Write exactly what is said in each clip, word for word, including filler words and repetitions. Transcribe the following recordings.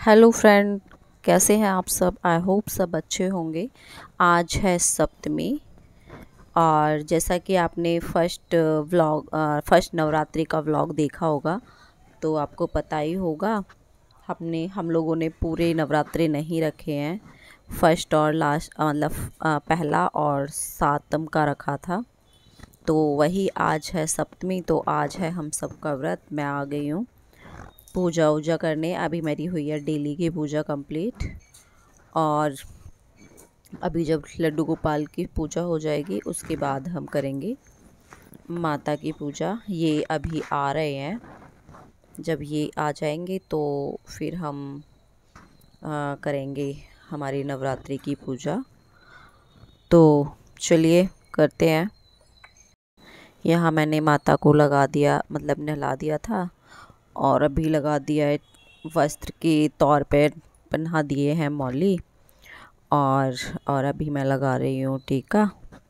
Hello friend, कैसे हैं आप सब। आई होप सब अच्छे होंगे। आज है सप्तमी और जैसा कि आपने फर्स्ट व्लॉग फर्स्ट नवरात्रि का व्लॉग देखा होगा तो आपको पता ही होगा हमने हम लोगों ने पूरे नवरात्रि नहीं रखे हैं। फर्स्ट और लास्ट मतलब पहला और सातम का रखा था, तो वही आज है सप्तमी। तो आज है हम सब का व्रत। मैं आ गई हूँ पूजा वूजा करने। अभी मेरी हुई है डेली की पूजा कंप्लीट और अभी जब लड्डू गोपाल की पूजा हो जाएगी उसके बाद हम करेंगे माता की पूजा। ये अभी आ रहे हैं, जब ये आ जाएंगे तो फिर हम आ, करेंगे हमारी नवरात्रि की पूजा। तो चलिए करते हैं। यहाँ मैंने माता को लगा दिया, मतलब नहला दिया था और अभी लगा दिया है वस्त्र के तौर पे, पहना दिए हैं मौली और और अभी मैं लगा रही हूँ टीका।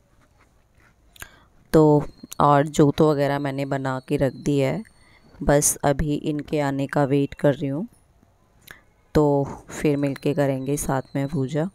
तो और जोतो वगैरह मैंने बना के रख दिया है, बस अभी इनके आने का वेट कर रही हूँ। तो फिर मिलके करेंगे साथ में पूजा।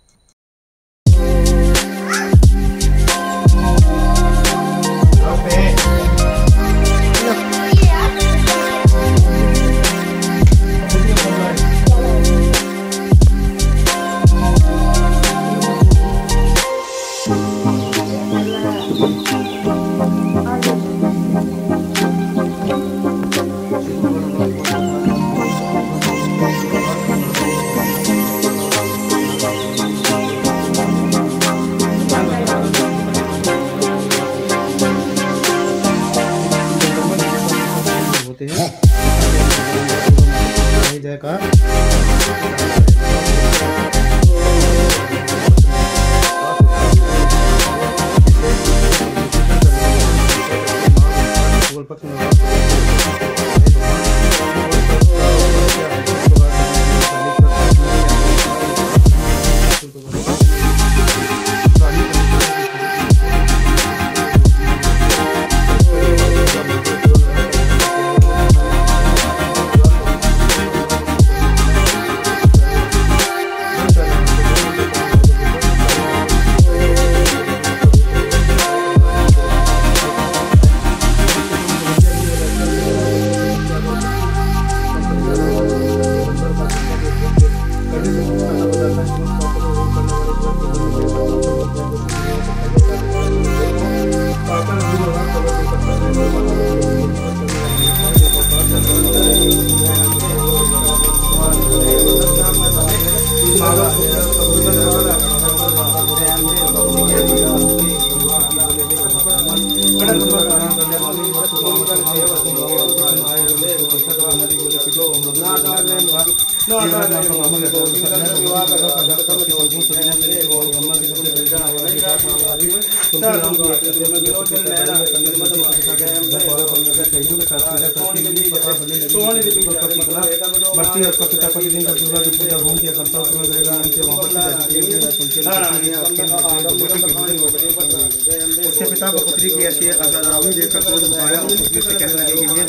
उसके पिता को पुत्री की ऐसी रावण देखकर क्रोध आया और पुत्री से कहने लगे कि ये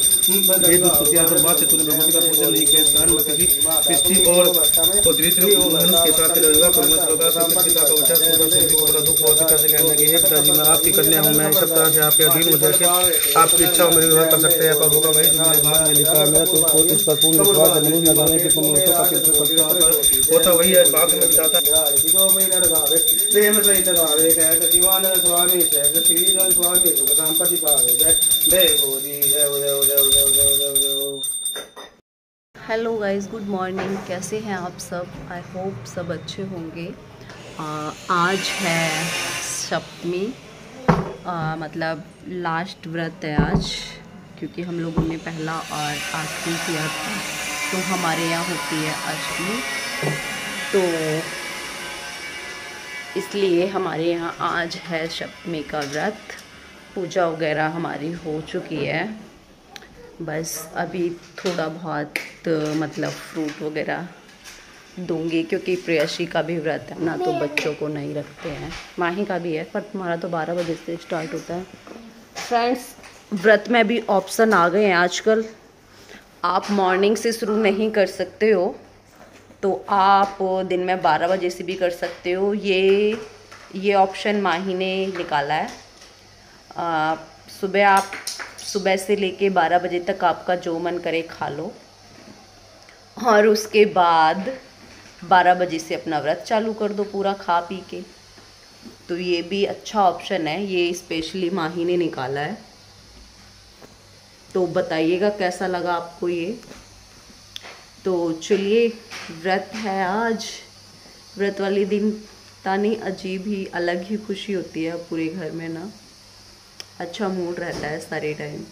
ये दुष्कृतियां तो बात है, तूने भगवती का पूजन नहीं किया, स्थान में किसी सृष्टि और दरिद्र मनुष्य के साथ रहेगा तो मत होगा। पिता का वचन सुनकर सुनकर बड़ा दुख हुआ। पिता से कहने लगे, हे पिताजी, मैं आपकी कन्या हूँ, मैं सब तरह से आपके अधीन हो जाके आपकी इच्छा मेरे विवाह कर सकते हैं, पर होगा वही तुम्हारे भाग में लिखा है। मेरा तुमको इस पर पूर्ण विश्वास है, मनुष्य न जाने कि तुम मनुष्यों का पितृ होता वही है, भाग में बिताता प्रेम सहित भावे कह शिवानंद स्वामी स्वामी सुख संपत्ति पावे जय जय गोरी जय जय जय जय। Hello guys, good morning. कैसे हैं आप सब। आई होप सब अच्छे होंगे। आ, आज है सप्तमी, आ, मतलब लास्ट व्रत है आज, क्योंकि हम लोगों ने पहला और आखिरी किया था। तो हमारे यहाँ होती है अष्टमी, तो इसलिए हमारे यहाँ आज है सप्तमी का व्रत। पूजा वगैरह हमारी हो चुकी है, बस अभी थोड़ा बहुत मतलब फ्रूट वगैरह दूंगी, क्योंकि प्रेयसी का भी व्रत है ना, तो बच्चों को नहीं रखते हैं। माही का भी है, पर तुम्हारा तो बारह बजे से स्टार्ट होता है। फ्रेंड्स, व्रत में भी ऑप्शन आ गए हैं आजकल, आप मॉर्निंग से शुरू नहीं कर सकते हो, तो आप दिन में बारह बजे से भी कर सकते हो। ये ये ऑप्शन माही ने निकाला है। आ, सुबह आप सुबह से लेके बारह बजे तक आपका जो मन करे खा लो, और उसके बाद बारह बजे से अपना व्रत चालू कर दो पूरा खा पी के। तो ये भी अच्छा ऑप्शन है, ये स्पेशली माही ने निकाला है। तो बताइएगा कैसा लगा आपको ये। तो चलिए, व्रत है आज, व्रत वाले दिन तानी अजीब ही अलग ही खुशी होती है पूरे घर में ना, अच्छा मूड रहता है सारे टाइम।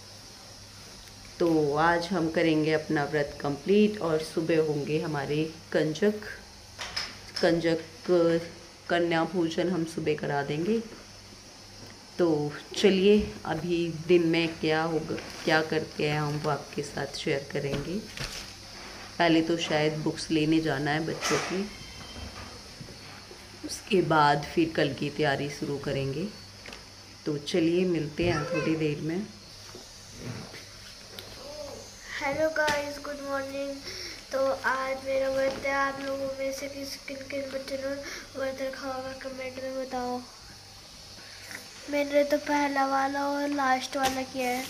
तो आज हम करेंगे अपना व्रत कंप्लीट और सुबह होंगे हमारे कंजक कंजक कन्या भोजन हम सुबह करा देंगे। तो चलिए, अभी दिन में क्या होगा, क्या करते हैं हम वो आपके साथ शेयर करेंगे। पहले तो शायद बुक्स लेने जाना है बच्चों की, उसके बाद फिर कल की तैयारी शुरू करेंगे। तो चलिए मिलते हैं थोड़ी देर में। Hello guys, good morning. तो आज मेरा व्रत है। आप लोगों में से किस किन किन बच्चों ने व्रत रखा होगा कमेंट में बताओ। मैंने तो पहला वाला और लास्ट वाला किया है।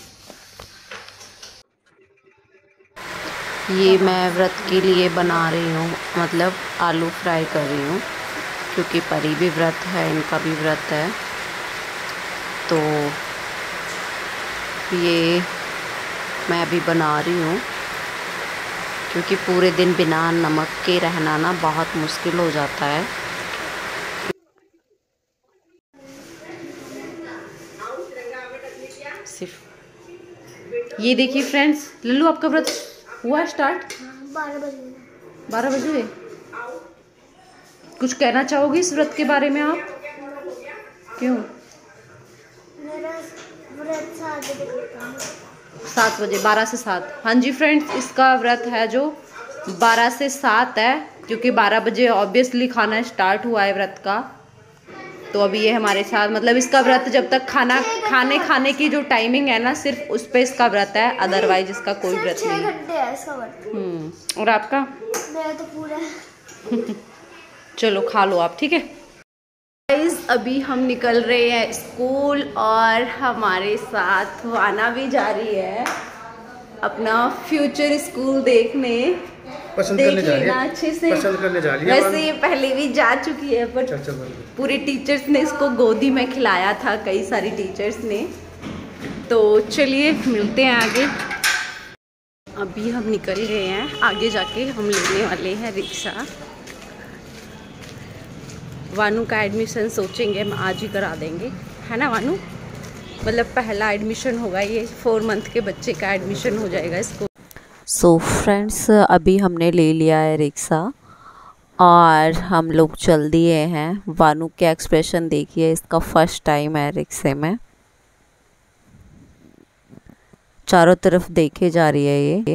ये मैं व्रत के लिए बना रही हूँ, मतलब आलू फ्राई कर रही हूँ, क्योंकि परी भी व्रत है, इनका भी व्रत है। तो ये मैं अभी बना रही हूँ, क्योंकि पूरे दिन बिना नमक के रहना ना बहुत मुश्किल हो जाता है। सिर्फ ये देखिए फ्रेंड्स, लल्लू आपका व्रत हुआ स्टार्ट बारह बजे बारह बजे। कुछ कहना चाहोगे इस व्रत के बारे में आप? क्यों? मेरा व्रत सात बजे खत्म है। सात बजे, बारह से सात। हाँ जी फ्रेंड्स, इसका व्रत है जो बारह से सात है, क्योंकि बारह बजे ऑब्वियसली खाना स्टार्ट हुआ है व्रत का। तो अभी ये हमारे साथ, मतलब इसका व्रत जब तक खाना खाने खाने की जो टाइमिंग है ना, सिर्फ उस पे इसका व्रत है, अदरवाइज इसका कोई व्रत नहीं है। घंटे है इसका व्रत। हम्म और आपका? मेरा तो पूरा चलो खा लो आप, ठीक है गाइस। अभी हम निकल रहे हैं स्कूल, और हमारे साथ वाना भी जा रही है अपना फ्यूचर स्कूल देखने। पसंद करने जा रही है, अच्छे से पसंद करने जा रही है। वैसे ये पहले भी जा चुकी है, पर चल चल पूरे टीचर्स ने इसको गोदी में खिलाया था, कई सारी टीचर्स ने। तो चलिए मिलते हैं आगे। अभी हम निकल गए हैं, आगे जाके हम लेने वाले हैं रिक्शा। वानू का एडमिशन सोचेंगे हम आज ही करा देंगे, है ना वानू? मतलब पहला एडमिशन होगा, ये फोर मंथ के बच्चे का एडमिशन हो जाएगा इसको। सो फ्रेंड्स, अभी हमने ले लिया है रिक्शा और हम लोग चल दिए हैं। वानू के एक्सप्रेशन देखिए, इसका फर्स्ट टाइम है रिक्शे में, चारों तरफ देखे जा रही है ये।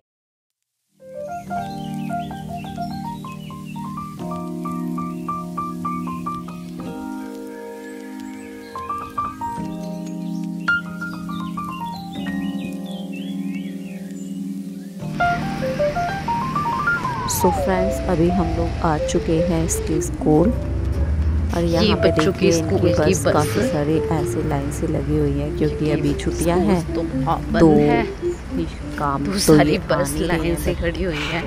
सो फ्रेंड्स, अभी हम लोग आ चुके हैं इसके स्कूल, और यहाँ पे देखिए इनकी बस काफ़ी सारी ऐसे लाइन से लगी हुई है, क्योंकि अभी छुट्टियाँ हैं तो काम तो सारी बस लाइन से खड़ी हुई है।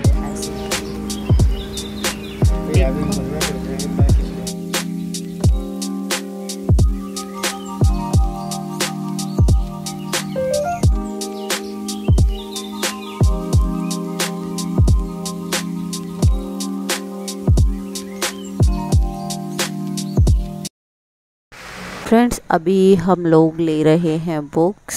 फ्रेंड्स, अभी हम लोग ले रहे हैं बुक्स,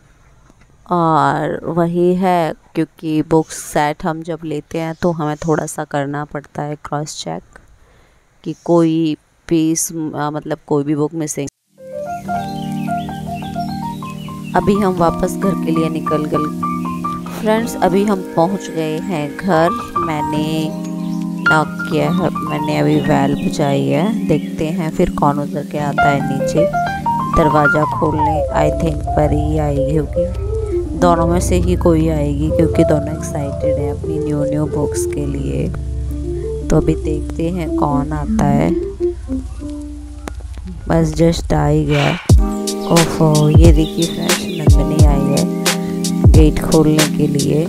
और वही है क्योंकि बुक्स सेट हम जब लेते हैं तो हमें थोड़ा सा करना पड़ता है क्रॉस चेक कि कोई पीस मतलब कोई भी बुक मिसिंग। अभी हम वापस घर के लिए निकल गए। फ्रेंड्स, अभी हम पहुंच गए हैं घर। मैंने नॉक किया है, मैंने अभी वेल बजाई है, देखते हैं फिर कौन उतर के आता है नीचे दरवाज़ा खोलने। आई थिंक परी आएगी, क्योंकि दोनों में से ही कोई आएगी, क्योंकि दोनों एक्साइटेड हैं अपनी न्यू न्यू बुक्स के लिए। तो अभी देखते हैं कौन आता है। बस जस्ट आ ही गया। ओफो, ये देखिए फ्रेंड्स, नंदनी आई है गेट खोलने के लिए।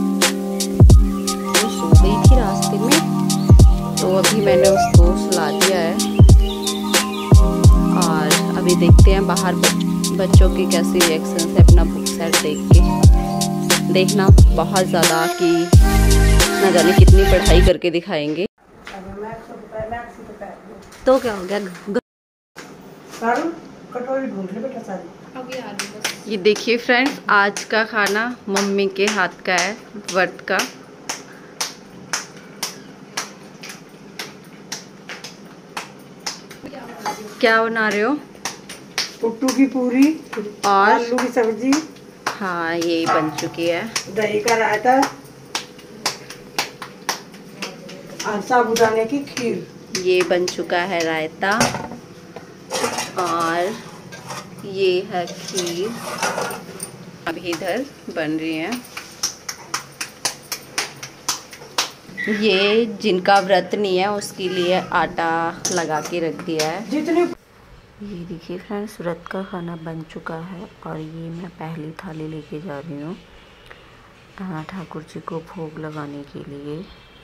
वो सो गई थी रास्ते में, तो अभी मैंने उसको सुला दिया है। और अभी देखते हैं बाहर बच्चों के कैसे रिएक्शन है अपना बुक सेट देख के। देखना बहुत ज़्यादा कि ना जाने कितनी पढ़ाई करके दिखाएंगे। तो क्या हो गया? ये देखिए फ्रेंड्स, आज का खाना मम्मी के हाथ का है, व्रत का। क्या बना रहे हो? पुट्टू की पूरी और आलू की सब्जी। हाँ, ये बन चुकी है। दही का रायता और साबूदाने की खीर। ये बन चुका है रायता और ये है खीर। अभी इधर बन रही है। ये जिनका व्रत नहीं है उसके लिए आटा लगा के रख दिया है। जितने ये देखिए फ्रेंड्स, व्रत का खाना बन चुका है और ये मैं पहली थाली लेके जा रही हूँ ठाकुर जी को भोग लगाने के लिए।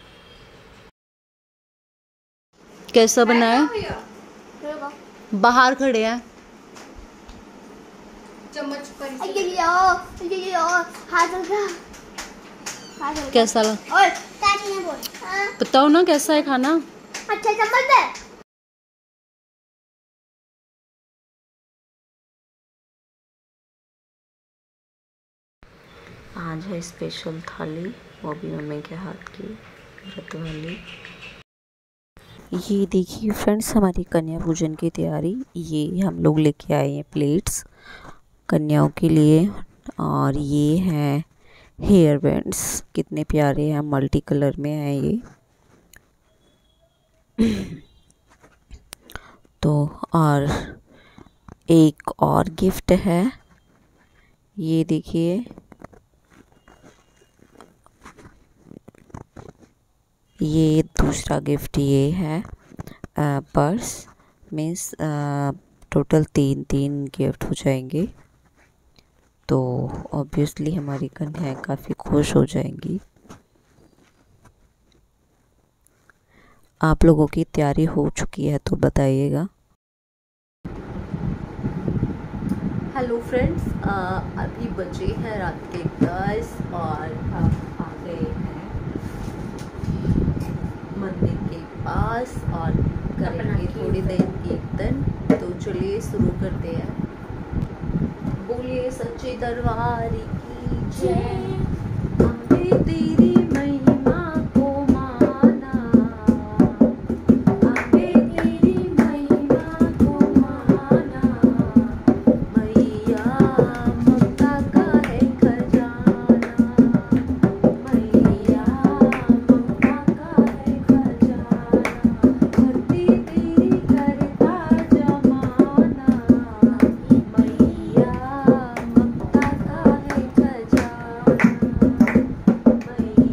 कैसा बना है? बाहर खड़े हैं। कैसा लगा? बताओ ना कैसा है खाना? अच्छा चम्मच है। आज है स्पेशल थाली, वो भी मम्मी के हाथ की, व्रत वाली। ये देखिए फ्रेंड्स, हमारी कन्या पूजन की तैयारी। ये हम लोग लेके आए हैं प्लेट्स कन्याओं के लिए। और ये हैं हेयर बैंड्स, कितने प्यारे हैं, मल्टी कलर में हैं ये। तो और एक और गिफ्ट है, ये देखिए, ये दूसरा गिफ्ट ये है पर्स। मीन्स टोटल तीन तीन गिफ्ट हो जाएंगे, तो ऑब्वियसली हमारी कन्याएं काफ़ी खुश हो जाएंगी। आप लोगों की तैयारी हो चुकी है तो बताइएगा। हेलो फ्रेंड्स, अभी बजे हैं रात के दस और हम आ गए हैं मंदिर के पास और करेंगे थोड़ी देर कीर्तन। तो चलिए शुरू करते हैं। बोलिए सच्चे दरबार की जय। हमने तेरी महिमा को माना, हमने तेरी महिमा को माना। मैया ममता का है खजाना, मैया ममता का है खजाना। भक्ति तेरी करता जमाना, मैया ममता का है खजाना, मैया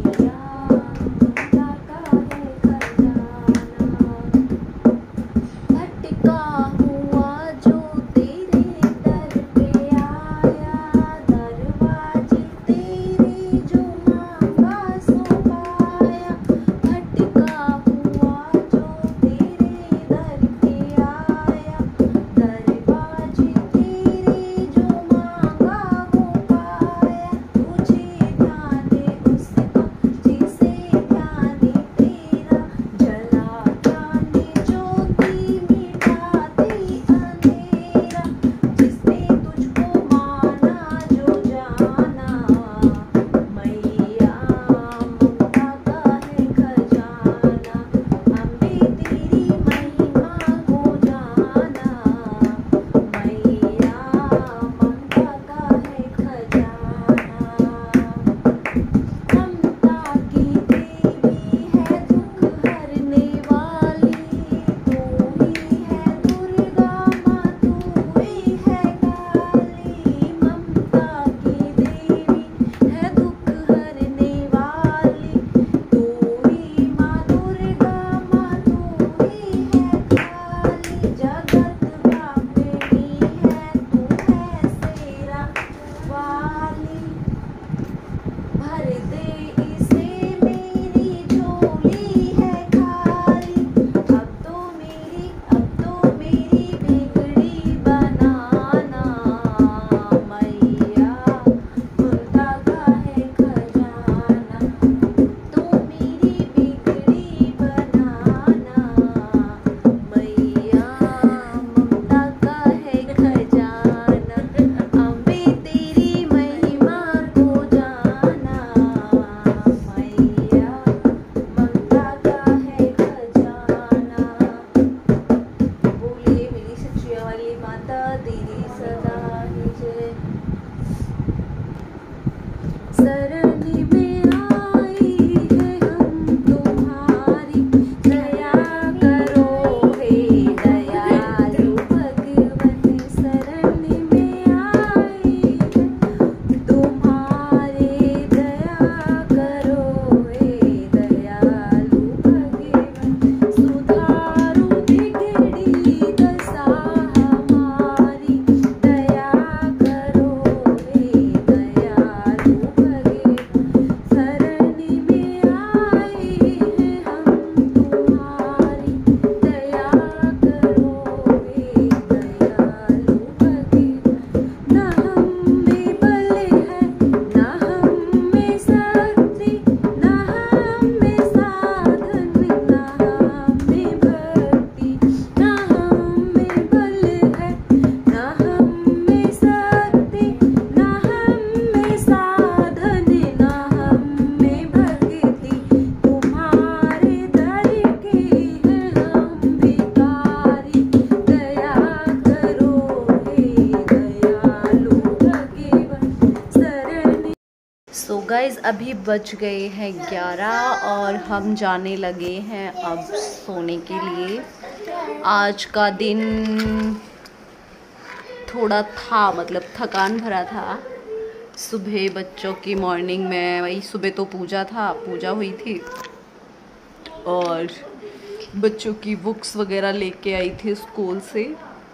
अभी बज गए हैं ग्यारह और हम जाने लगे हैं अब सोने के लिए। आज का दिन थोड़ा था, मतलब थकान भरा था। सुबह बच्चों की मॉर्निंग में वही सुबह तो पूजा था, पूजा हुई थी और बच्चों की बुक्स वगैरह लेके आई थी स्कूल से।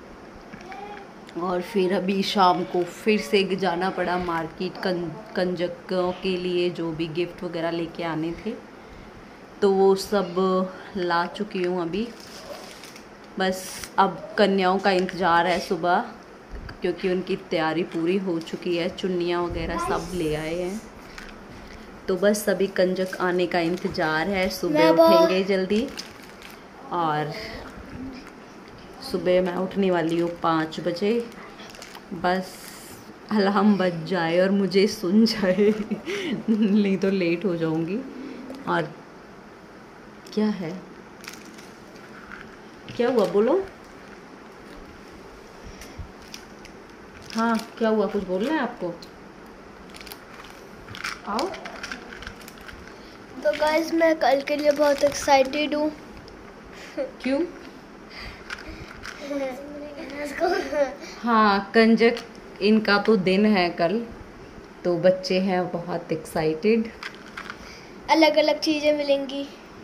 और फिर अभी शाम को फिर से जाना पड़ा मार्केट कं कंजकों के लिए, जो भी गिफ्ट वगैरह लेके आने थे तो वो सब ला चुकी हूँ अभी। बस अब कन्याओं का इंतज़ार है सुबह, क्योंकि उनकी तैयारी पूरी हो चुकी है, चुन्नियाँ वगैरह सब ले आए हैं। तो बस सभी कंजक आने का इंतज़ार है। सुबह उठेंगे जल्दी और सुबह मैं उठने वाली हूँ पाँच बजे। बस अलार्म बज जाए और मुझे सुन जाए नहीं तो लेट हो जाऊँगी। और क्या है, क्या हुआ बोलो? हाँ क्या हुआ, कुछ बोलना है आपको? आओ। तो गाइस मैं कल के लिए बहुत एक्साइटेड हूँ। क्यों? हाँ, कंजक इनका तो दिन है कल, तो बच्चे हैं बहुत एक्साइटेड। अलग अलग चीज़ें मिलेंगी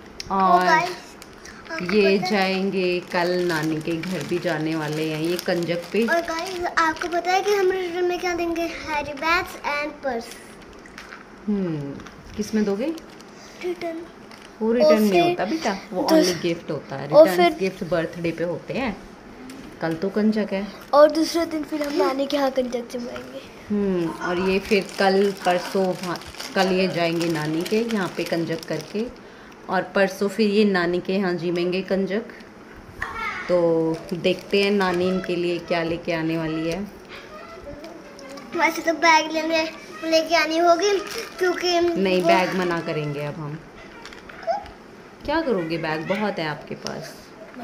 और ये जाएंगे कल नानी के घर भी जाने वाले हैं ये कंजक पे। और गाइस आपको पता है कि हम रिटर्न में क्या देंगे? Hairy bags and purse. हम्म किस में दोगे? रिटर्न। वो रिटर्न नहीं होता बेटा, वो ओनली गिफ्ट होता है। रिटर्न गिफ्ट बर्थडे पे होते हैं, कल तो कंजक है। और दूसरे दिन फिर हम नानी के यहाँ कंजक जमाएंगे। हम्म और ये फिर कल परसों, कल ये जाएंगे नानी के यहाँ पे कंजक करके, और परसों फिर ये नानी के यहाँ जिमेंगे कंजक। तो देखते हैं नानी इनके लिए क्या लेके आने वाली है। वैसे तो बैग लेने लेके आनी होगी, क्योंकि नहीं बैग मना करेंगे अब हम। क्या करोगे, बैग बहुत है आपके पास।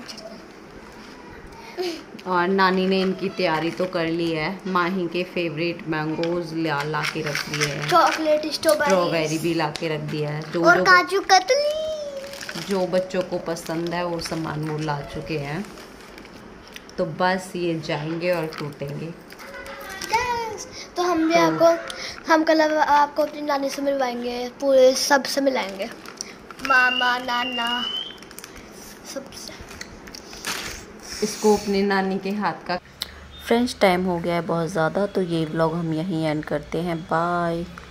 और नानी ने इनकी तैयारी तो कर ली है, माही के फेवरेट मैंगोज ला ला के रख दिए हैं, चॉकलेट स्ट्रॉबेरी भी ला के रख दिया है, जो और जो काजू कतली जो बच्चों को पसंद है वो सामान वो ला चुके हैं। तो बस ये जाएंगे और टूटेंगे। तो हम भी तो, आपको हम कल आपको अपनी नानी से मिलवाएंगे, पूरे सब से मिलाएंगे, मामा नाना सबसे। इसको अपने नानी के हाथ का। फ्रेंड्स टाइम हो गया है बहुत ज़्यादा, तो ये व्लॉग हम यहीं एंड करते हैं। बाय।